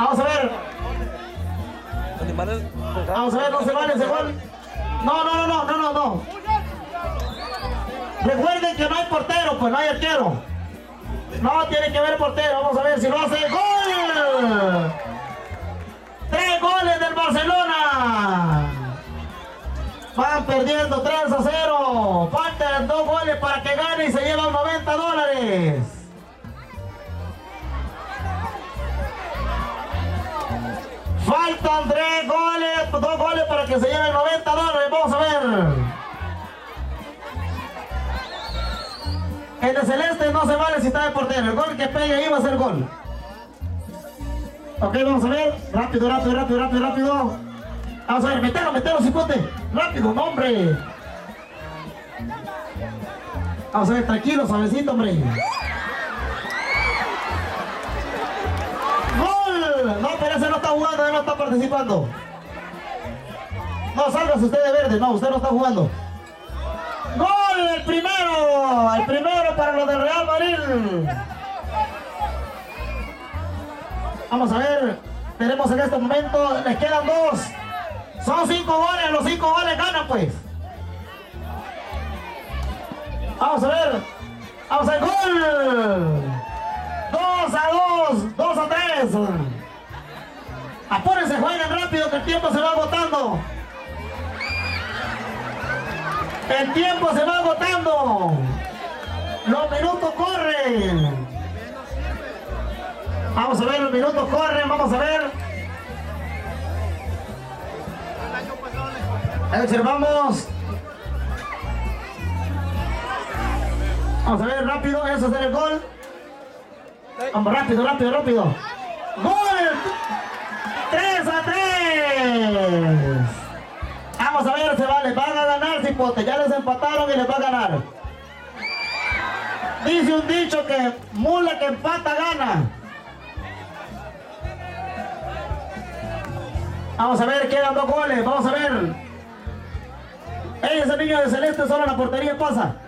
Vamos a ver. Vamos a ver, no se vale ese gol. No. Recuerden que no hay portero, pues no hay arquero. No tiene que haber portero. Vamos a ver si lo hace. ¡Gol! 3 goles del Barcelona. Van perdiendo 3-0. Faltan 2 goles para que gane y se llevan $90. Faltan 3 goles, 2 goles para que se lleven $90. Vamos a ver. El de celeste no se vale si está de portero. El gol que pegue ahí va a ser gol. Ok, vamos a ver. Rápido. Vamos a ver, metelo, cipote. Rápido, no, hombre. Vamos a ver, tranquilo, suavecito, hombre. ¡Gol! No, pero ese no está jugando, él no está participando. No, sálgase usted de verde. No, usted no está jugando. ¡Gol! El primero para los del Real Madrid. Vamos a ver. Tenemos en este momento, les quedan 2. Son 5 goles, los 5 goles ganan, pues. Vamos a ver. ¡Gol! 2-2, 2-3. Apúrense, jueguen rápido que el tiempo se va agotando. El tiempo se va agotando. Los minutos corren. Vamos a ver, los minutos corren, vamos a ver. Observamos. Vamos a ver, rápido, eso es el gol. Vamos, rápido. ¡Gol! 3-3. Vamos a ver, se vale. Van a ganar, cipote. Ya les empataron y les va a ganar. Dice un dicho que mula que empata gana. Vamos a ver, quedan 2 goles. Vamos a ver. Ese niño de celeste solo en la portería pasa.